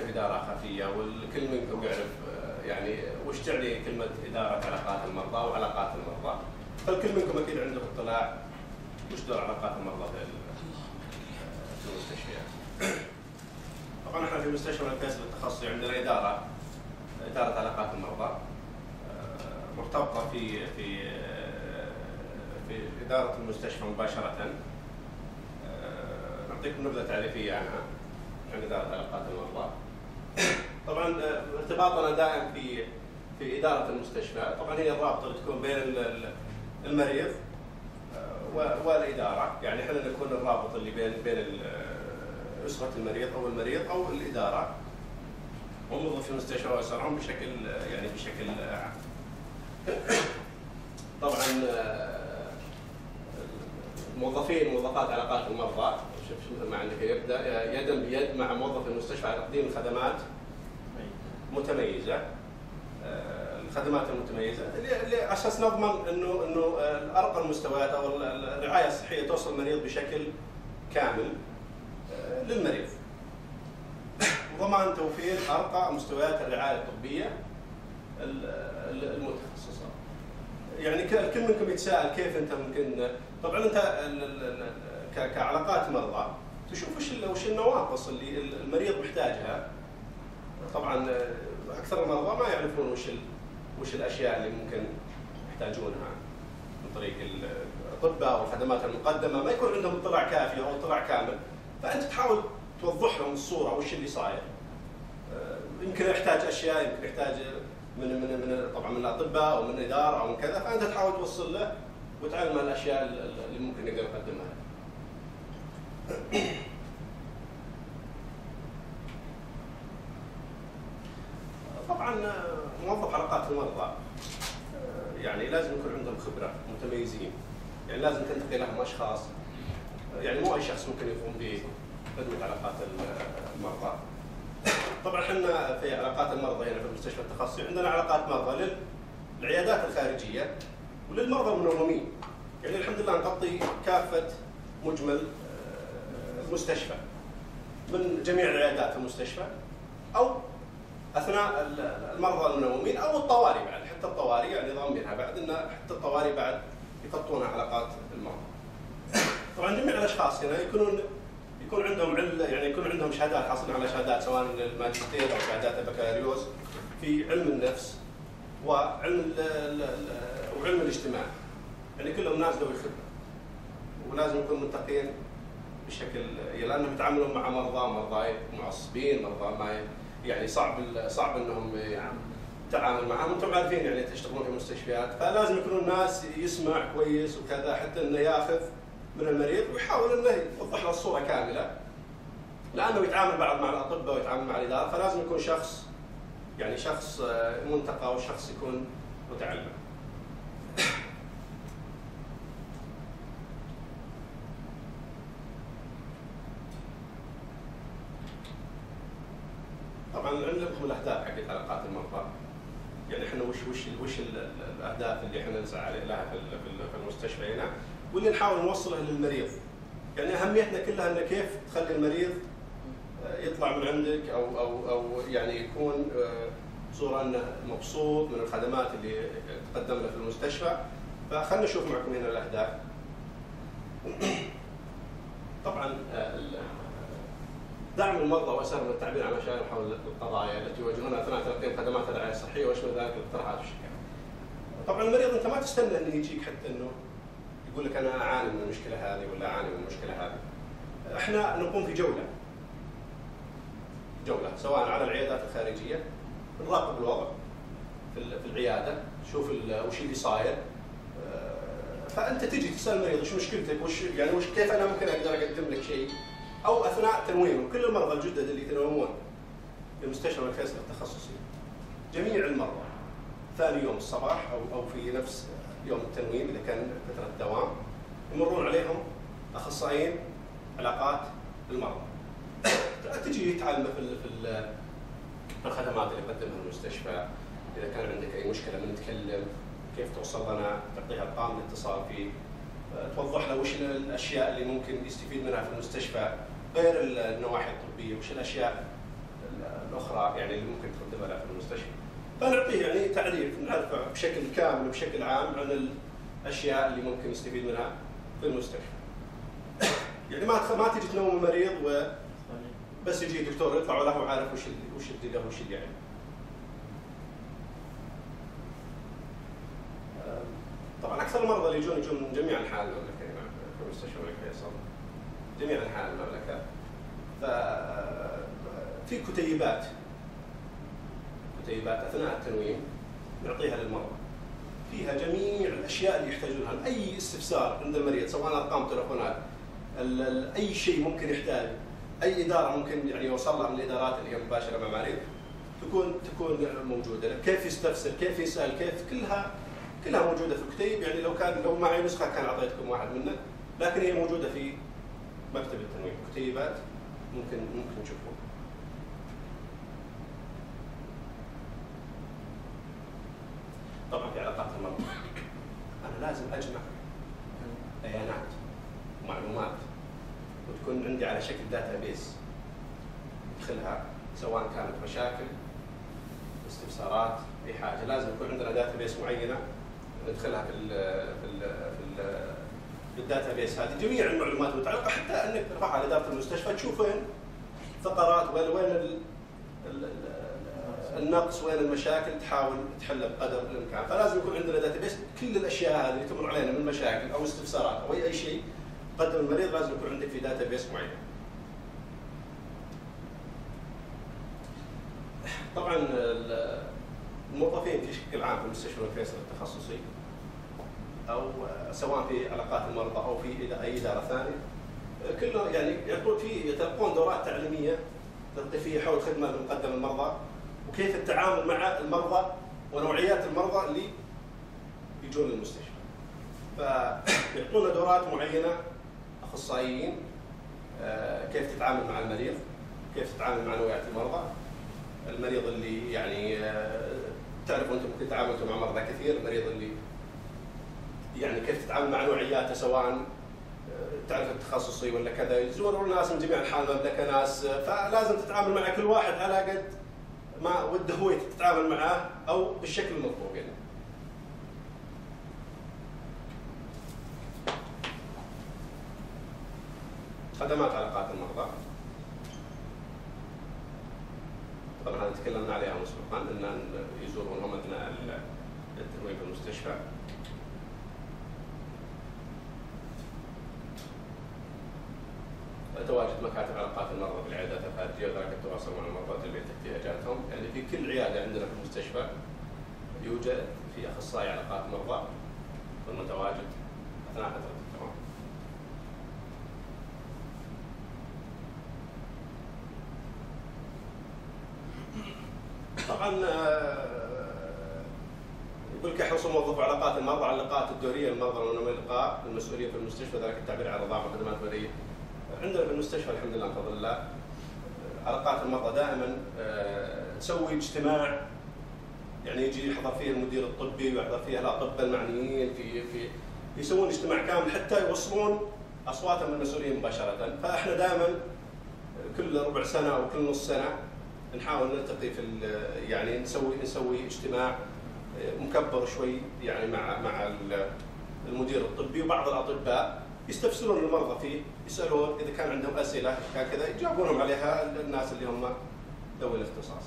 إدارة خفية، والكل منكم يعرف يعني وش تعني كلمة إدارة علاقات المرضى وعلاقات المرضى. فالكل منكم أكيد عنده اطلاع وش دور علاقات المرضى في المستشفيات. طبعا احنا في مستشفى الفيصل التخصصي عندنا إدارة علاقات المرضى مرتبطة في إدارة المستشفى مباشرة. نعطيكم نبذة تعريفية عنها، عن إدارة علاقات المرضى. طبعا ارتباطنا دائم في إدارة المستشفى، طبعا هي الرابطة اللي تكون بين المريض والإدارة، يعني احنا نكون الرابط اللي بين أسرة المريض أو الإدارة وموظفي المستشفى وأسرهم بشكل عام. طبعا موظفات علاقات المرضى مثل ما عندك يبدا يدا بيد مع موظف المستشفى على تقديم الخدمات متميزه. الخدمات المتميزه اللي اساس نضمن انه ارقى المستويات او الرعايه الصحيه توصل المريض بشكل كامل للمريض. وضمان توفير ارقى مستويات الرعايه الطبيه المتخصصه. يعني الكل منكم يتساءل كيف انت ممكن، طبعا انت كعلاقات مرضى تشوف وش النواقص اللي المريض محتاجها. طبعا اكثر المرضى ما يعرفون وش الاشياء اللي ممكن يحتاجونها من طريق الاطباء والخدمات المقدمه، ما يكون عندهم اطلاع كافي او اطلاع كامل، فانت تحاول توضح لهم الصوره وش اللي صاير. يمكن يحتاج اشياء، يمكن يحتاج طبعا من الاطباء او من الاداره او من كذا، فانت تحاول توصل له وتعلم الاشياء اللي ممكن يقدر يقدمها. طبعا موظف علاقات المرضى يعني لازم يكون عندهم خبره، متميزين، يعني لازم تنتقي لهم اشخاص، يعني مو اي شخص ممكن يقوم بخدمه علاقات المرضى. طبعا احنا في علاقات المرضى هنا في المستشفى التخصصي عندنا علاقات مرضى للعيادات الخارجيه وللمرضى المنومين. يعني الحمد لله نغطي كافه مجمل المستشفى من جميع العيادات في المستشفى، او اثناء المرضى المنومين او الطوارئ بعد، حتى الطوارئ يعني ضامنها بعد ان حتى الطوارئ بعد يغطونها علاقات المرضى. طبعا جميع الاشخاص هنا يكون عندهم يعني يكون عندهم شهادات، حاصلين على شهادات سواء الماجستير او شهادات البكالوريوس في علم النفس وعلم الاجتماع. يعني كلهم ناس ذوي خبره، ولازم يكونوا متقين بشكل، لانهم يتعاملون مع مرضى معصبين، مرضى ما يعني صعب انهم التعامل معهم. انتم عارفين يعني تشتغلون في مستشفيات، فلازم يكونوا الناس يسمع كويس وكذا حتى انه ياخذ من المريض ويحاول انه يوضح له الصوره كامله، لانه يتعامل بعض مع الاطباء ويتعامل مع الاداره، فلازم يكون شخص منتقى وشخص يكون متعلم. طبعا عندكم الاهداف حقت علاقات المرضى. يعني احنا وش الاهداف اللي احنا نسعى لها في المستشفى هنا، واللي نحاول نوصلها للمريض. يعني اهميتنا كلها ان كيف تخلي المريض يطلع من عندك او يعني يكون بصوره انه مبسوط من الخدمات اللي تقدم له في المستشفى. فخلنا نشوف معكم هنا الاهداف. طبعا دعم المرضى واسر من التعبير عن مشاعرهم حول القضايا التي يواجهونها اثناء تلقي خدمات الرعايه الصحيه ويشمل ذلك الاقتراحات والشكاوى. طبعا المريض انت ما تستنى انه يجيك حتى انه يقول لك انا اعاني من المشكله هذه ولا اعاني من المشكله هذه. احنا نقوم في جوله سواء على العيادات الخارجيه، نراقب الوضع في العياده، نشوف وش اللي صاير. فانت تجي تسال المريض وش مشكلتك، كيف انا ممكن اقدر اقدم لك شيء، او اثناء تنويمهم. كل المرضى الجدد اللي يتنومون في مستشفى الفيصل التخصصي، جميع المرضى ثاني يوم الصباح او في نفس يوم التنويم اذا كان فتره الدوام، يمرون عليهم اخصائيين علاقات المرضى. تجي تعلمه في الخدمات اللي يقدمها المستشفى. اذا كان عندك اي مشكله بنتكلم، كيف توصل لنا، تعطيها ارقام الاتصال فيه، توضح له وش الاشياء اللي ممكن يستفيد منها في المستشفى غير النواحي الطبيه، وش الاشياء الاخرى يعني اللي ممكن تقدمها له في المستشفى. فنعطيه يعني تعريف، نعرف بشكل كامل وبشكل عام عن الاشياء اللي ممكن يستفيد منها في المستشفى. يعني ما تجي تنوم المريض وبس يجي دكتور يطلع ولا هو عارف وش اللي له وش اللي يعني. طبعا اكثر المرضى اللي يجون من جميع انحاء المملكه في مستشفى الملك فيصل، جميع انحاء المملكه. في كتيبات اثناء التنويم نعطيها للمرضى، فيها جميع الاشياء اللي يحتاجونها، اي استفسار عند المريض سواء ارقام تليفونات، اي شيء ممكن يحتاج، اي اداره ممكن يعني يوصل لها من الادارات اللي هي مباشره مع المريض تكون موجوده، كيف يستفسر، كيف يسال، كيف كلها موجوده في الكتيب. يعني لو معي نسخه كان اعطيتكم واحد منه، لكن هي موجوده في مكتب التنويم، كتيبات ممكن تشوفوها. طبعا في علاقات المرضى انا لازم اجمع بيانات ومعلومات وتكون عندي على شكل داتابيس ادخلها، سواء كانت مشاكل، استفسارات، اي حاجه، لازم يكون عندنا داتابيس معينه ندخلها في الداتابيس هذه جميع المعلومات المتعلقه، حتى انك ترفعها لاداره المستشفى تشوف وين ثغرات، وين النقص، وين المشاكل، تحاول تحلها بقدر الامكان. فلازم يكون عندنا داتابيس كل الاشياء هذه اللي تمر علينا من مشاكل او استفسارات او اي شيء قدم المريض، لازم يكون عندك في داتابيس معين. طبعا الموظفين في شكل عام في مستشفى الملك فيصل التخصصي او سواء في علاقات المرضى او في اي اداره ثانيه، كلهم يعني يتلقون دورات تعليميه تثقيفيه حول خدمه المقدمه للمرضى، وكيف التعامل مع المرضى ونوعيات المرضى اللي يجون للمستشفى. فيعطونا دورات معينه اخصائيين، كيف تتعامل مع المريض، كيف تتعامل مع نوعيات المرضى، المريض اللي يعني تعرفوا انتم ممكن تعاملتوا مع مرضى كثير، المريض اللي يعني كيف تتعامل مع نوعياته، سواء تعرف التخصصي ولا كذا، يزورون ناس من جميع انحاء المملكه ناس، فلازم تتعامل مع كل واحد على قد ما وده هو تتعامل معاه او بالشكل المطلوب يعني. خدمات علاقات المرضى طبعا هذا تكلمنا عليها مسبقا، ان يزورونهم اثناء التنويم في المستشفى. تواجد مكاتب علاقات المرضى بالعيادات الخارجيه وذلك التواصل مع المرضى تلبيه احتياجاتهم. يعني في كل عياده عندنا في المستشفى يوجد في اخصائي علاقات مرضى المتواجد اثناء فتره الدوام. طبعا يقول لك يحرص موظف علاقات المرضى على اللقاءات الدوريه للمرضى ونمو اللقاء المسؤوليه في المستشفى، ذلك التعبير عن رضاعه وخدمات وليه. عندنا في المستشفى الحمد لله بفضل الله علاقات المرضى دائما تسوي اجتماع، يعني يجي يحضر فيه المدير الطبي ويحضر فيه الاطباء المعنيين في يسوون اجتماع كامل حتى يوصلون اصواتهم للمسؤولين مباشره. فاحنا دائما كل ربع سنه او كل نص سنه نحاول نلتقي يعني نسوي اجتماع مكبر شوي يعني مع المدير الطبي وبعض الاطباء، يستفسرون المرضى فيه، يسالون اذا كان عندهم اسئله كان كذا يجاوبونهم عليها الناس اللي هم ذوي الاختصاص.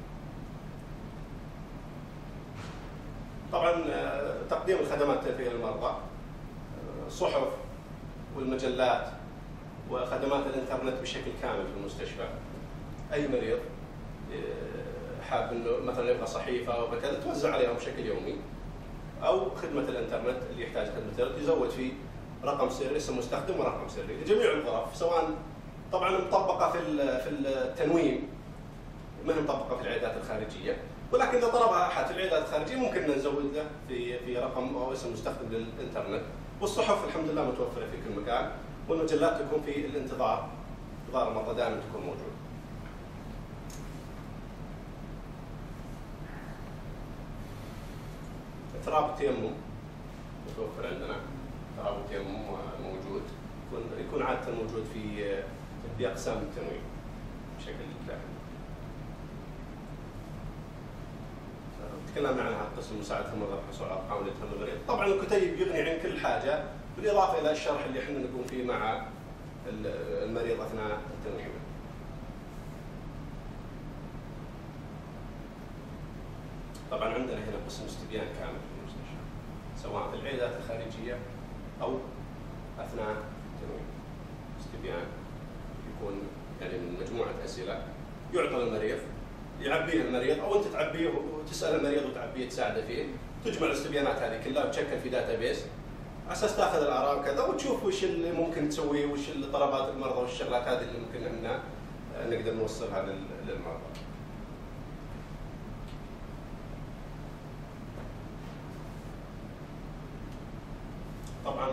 طبعا تقديم الخدمات الترفيهيه للمرضى، الصحف والمجلات وخدمات الانترنت بشكل كامل في المستشفى. اي مريض حاب انه مثلا يبغى صحيفه او كذا توزع عليهم بشكل يومي، او خدمه الانترنت اللي يحتاج خدمه الانترنت يزود فيه رقم سري اسم مستخدم ورقم سري لجميع الغرف، سواء طبعا مطبقه في التنويم، ما هي مطبقه في العيادات الخارجيه، ولكن اذا طلبها احد في العيادات الخارجيه ممكن نزود له في رقم او اسم مستخدم للانترنت. والصحف الحمد لله متوفره في كل مكان، والمجلات تكون في الانتظار، انتظار المرضى دائما تكون موجوده. اضطراب التيمم متوفر عندنا، اضطراب التيمم موجود، يكون عاده موجود في اقسام التنويم بشكل دائم. تكلمنا عنها قسم مساعدة المرضى في الحصول على أرقام لتهم المريض. طبعا الكتيب يغني عن كل حاجة، بالإضافة إلى الشرح اللي احنا نقوم فيه مع المريض أثناء التنويم. طبعا عندنا هنا قسم استبيان كامل في المستشفى، سواء في العيادات الخارجية أو أثناء التنويم. استبيان يكون يعني من مجموعة أسئلة يعطى المريض، يعبيه المريض أو أنت تعبيه وتسأل المريض وتعبيه تساعده فيه، تجمع الاستبيانات هذه كلها وتشكل في داتابيس على أساس تاخذ الآراء وكذا، وتشوف وش اللي ممكن تسويه وش طلبات المرضى والشغلات هذه اللي ممكن احنا نقدر نوصلها للمرضى. طبعا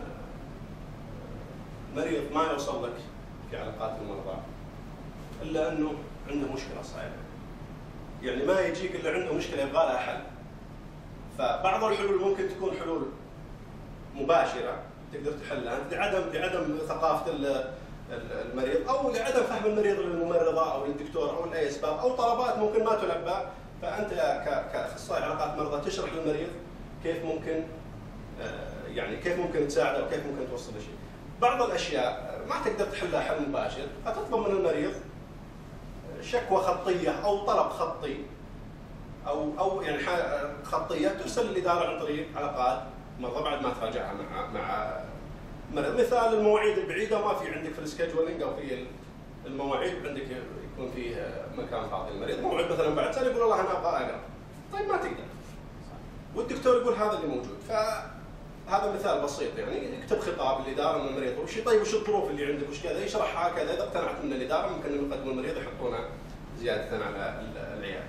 المريض ما يوصل لك في علاقات المرضى الا انه عنده مشكله صايره، يعني ما يجيك الا عنده مشكله يبغى لها حل. فبعض الحلول ممكن تكون حلول مباشره تقدر تحلها لعدم ثقافه المريض او لعدم فهم المريض للممرضه او للدكتور او لاي اسباب، او طلبات ممكن ما تلبى، فانت كاخصائي علاقات مرضى تشرح للمريض كيف ممكن يعني كيف ممكن تساعده وكيف ممكن توصل له شيء. بعض الاشياء ما تقدر تحلها حل مباشر، فتطلب من المريض شكوى خطيه او طلب خطي او يعني خطيه ترسل للاداره عن طريق علاقات مرضى بعد ما تراجعها مع مريض. مثال المواعيد البعيده ما في عندك في السكجولينج او في المواعيد عندك يكون فيه مكان فاضي للمريض، موعد مثلا بعد سنه يقول والله انا ابغى اقرا، طيب ما تقدر، والدكتور يقول هذا اللي موجود. فهذا مثال بسيط، يعني يكتب خطاب للاداره من المريض وش طيب وش الظروف اللي عندك وش كذا، يشرحها كذا، اذا اقتنعت من الاداره ممكن ان يقدم المريض يحطونه زياده على العياده.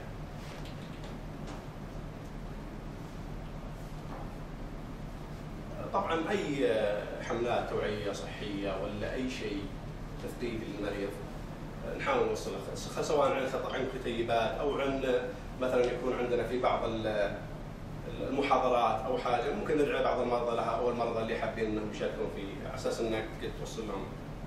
طبعا اي حملات توعيه صحيه ولا اي شيء تثقيفي للمريض نحاول نوصله، سواء عن كتيبات او عن مثلا يكون عندنا في بعض المحاضرات او حاجه ممكن ندعي بعض المرضى لها او المرضى اللي حابين انهم يشاركون فيه على اساس انك تقدر توصل لهم.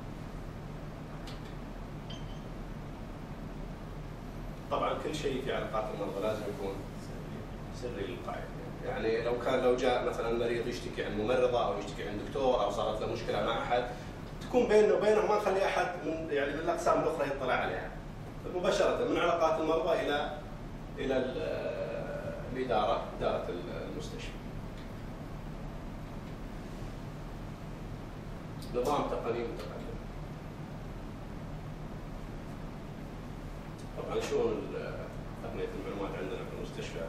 طبعا كل شيء في علاقات المرضى لازم يكون سري للقائد، يعني لو جاء مثلا مريض يشتكي عن ممرضه او يشتكي عن دكتور او صارت له مشكله مع احد، تكون بيننا وبينه ما نخلي احد من يعني من الاقسام الاخرى يطلع عليها، مباشره من علاقات المرضى الى الاداره المستشفى. نظام تقني متقدم. طبعا شلون تقنيه المعلومات عندنا في المستشفى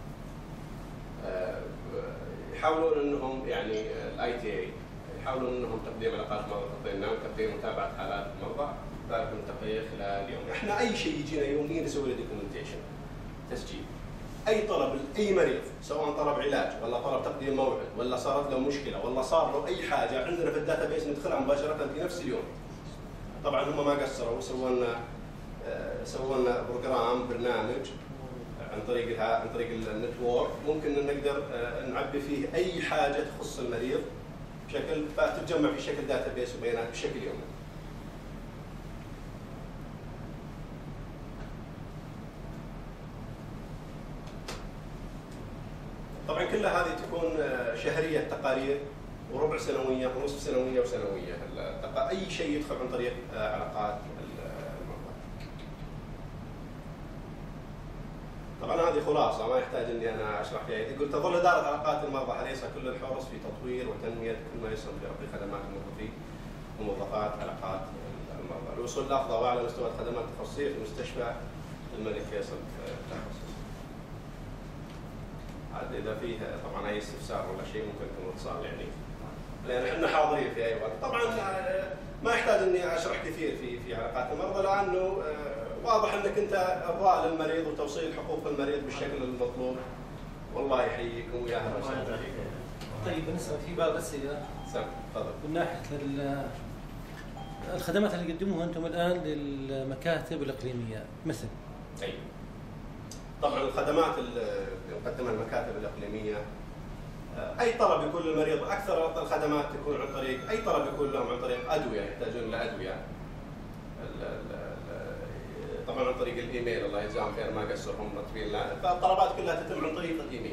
يحاولون انهم يعني الاي تي اي يحاولون انهم تقديم علاقات مرضى تقديم تقديم متابعه حالات المرضى ذلك التقرير خلال يوم. احنا اي شيء يجينا يوميا نسوي له دوكيومنتيشن تسجيل، اي طلب لاي مريض سواء طلب علاج ولا طلب تقديم موعد ولا صارت له مشكله ولا صار له اي حاجه عندنا في الداتابيس ندخلها مباشره في نفس اليوم. طبعا هم ما قصروا سووا لنا برنامج عن طريق النتورك ممكن ان نقدر نعبي فيه اي حاجه تخص المريض بشكل فتتجمع في شكل داتابيس وبيانات بشكل يومي. طبعا كلها هذه تكون شهريه تقارير وربع سنويه ونصف سنويه وسنويه، اي شيء يدخل عن طريق علاقات المرضى. طبعا هذه خلاصه ما يحتاج اني انا اشرح فيها، يقول تظل اداره علاقات المرضى حريصه كل الحرص في تطوير وتنميه كل ما يسهم في خدمات الموظفين وموظفات علاقات المرضى، الوصول لافضل واعلى مستوى الخدمات التخصصيه في مستشفى الملك فيصل التخصص. عاد اذا فيه طبعا اي استفسار ولا شيء ممكن يكون اتصال يعني لان احنا حاضرين في اي وقت. طبعا ما يحتاج اني اشرح كثير في علاقات المرضى لانه واضح انك انت ارضاء للمريض وتوصيل حقوق المريض بالشكل المطلوب. والله يحييكم ويا اهلا وسهلا فيكم. طيب بالنسبه في بعض الاسئله تفضل من ناحيه الخدمات اللي تقدموها انتم الان للمكاتب الاقليميه مثل اي طبعا الخدمات اللي نقدمها المكاتب الاقليميه اي طلب يكون للمريض، اكثر الخدمات تكون عن طريق اي طلب يكون لهم عن طريق ادويه يحتاجون لادويه. طبعا طبعا عن طريق الايميل، الله يجزاهم خير ما قصرهم مرتبين لنا، فالطلبات كلها تتم عن طريق الايميل.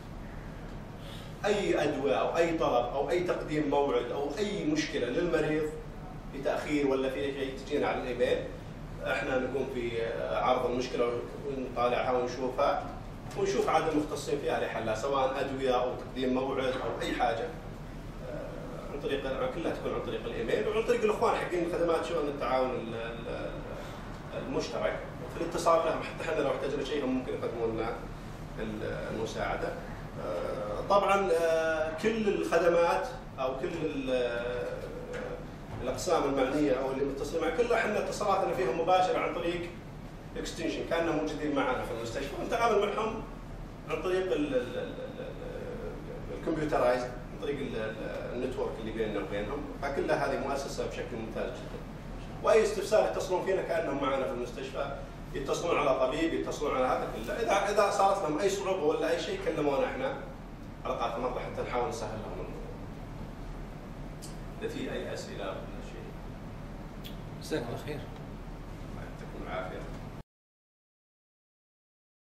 اي ادويه او اي طلب او اي تقديم موعد او اي مشكله للمريض في تاخير ولا في شيء تجينا على الايميل، احنا نقوم في عرض المشكله ونطالعها ونشوفها ونشوف عاد المختصين فيها لحلها، سواء ادويه او تقديم موعد او اي حاجه. عن طريق كلها تكون عن طريق الايميل وعن طريق الاخوان حقين الخدمات شؤون التعاون المشترك في الاتصال لهم، حتى احنا لو احتاجنا شيء هم ممكن يقدموا لنا المساعده. طبعا كل الخدمات او كل الاقسام المعنيه او اللي متصله مع كلها احنا اتصالاتنا فيهم مباشره عن طريق اكستنشن، كانهم موجودين معنا في المستشفى ونتعامل معهم عن طريق الكمبيوترايز، عن طريق النتورك اللي بيننا وبينهم، فكلها هذه مؤسسه بشكل ممتاز جدا. واي استفسار يتصلون فينا كانهم معنا في المستشفى، يتصلون على طبيب، يتصلون على هذا كله. اذا صارت لهم اي صعوبه ولا اي شيء كلمونا احنا حلقات المرضى حتى نحاول نسهل لهم الموضوع. اذا في اي اسئله ولا شيء. جزاك الله خير.